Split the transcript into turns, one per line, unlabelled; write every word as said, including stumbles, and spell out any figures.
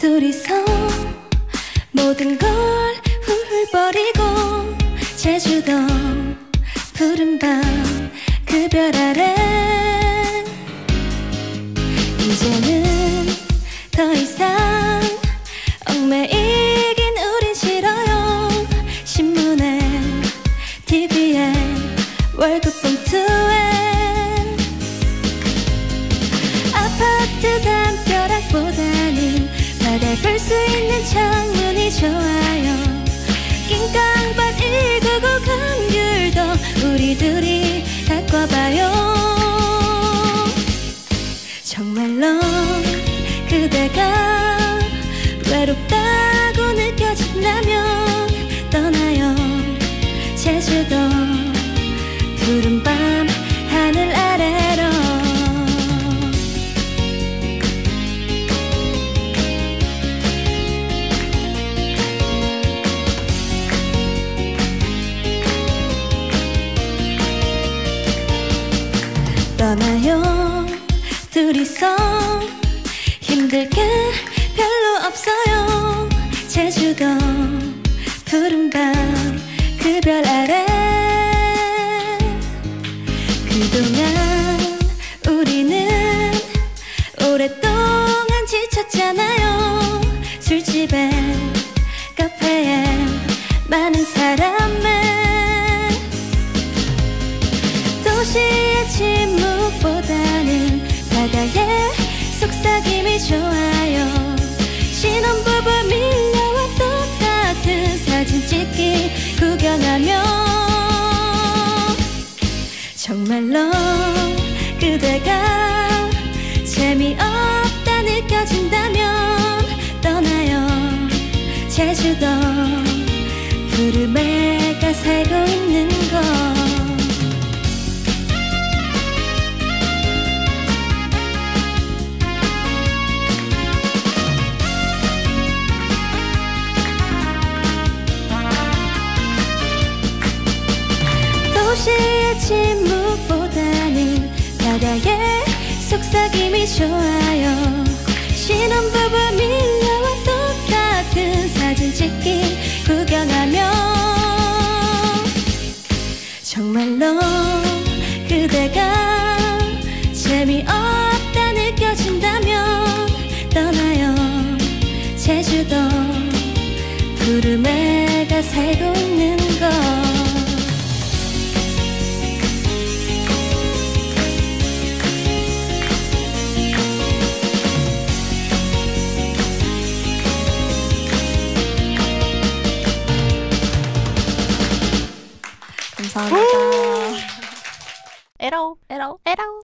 둘이서 모든 걸 훌훌 버리고 제주도 푸른 밤 그 별 아래 이제는 더 이상 얽매이긴 우린 싫어요. 신문에 티비에 월급 봉투에 아파트 담벼락보다는 바다 볼 수 있는 창문이 좋아요. 낑깡밭 일구구 감귤도 우리 둘이 가꿔봐요. 정말로 그대가 외롭다고 느껴진다면 떠나요. 제주도 푸른 밤 하늘 아래로. 떠나요. 둘이서 힘들 게 별로 없어요. 제주도 푸른 밤 그 별 아래. 그동안 우리는 오랫동안 지쳤잖아요. 술집에 카페에 많은 사람에 도시의 침묵보다는 바다의 속삭임이 좋아요. 신혼부부 밀려와 똑같은 사진 찍기 구경하며 정말로 그대가 재미없다 느껴진다면 떠나요. 제주도 푸르메가 살고 있는 곳. 도시의 침묵보다는 바다의 속삭임이 좋아요. 신혼부부 밀려와 똑같은 사진 찍기 구경하며 정말로 그대가 재미없다 느껴진다면 떠나요. 제주도 푸르메가 살고 있는 곳.
감사합니다. 에라오, 에라오, 에라오.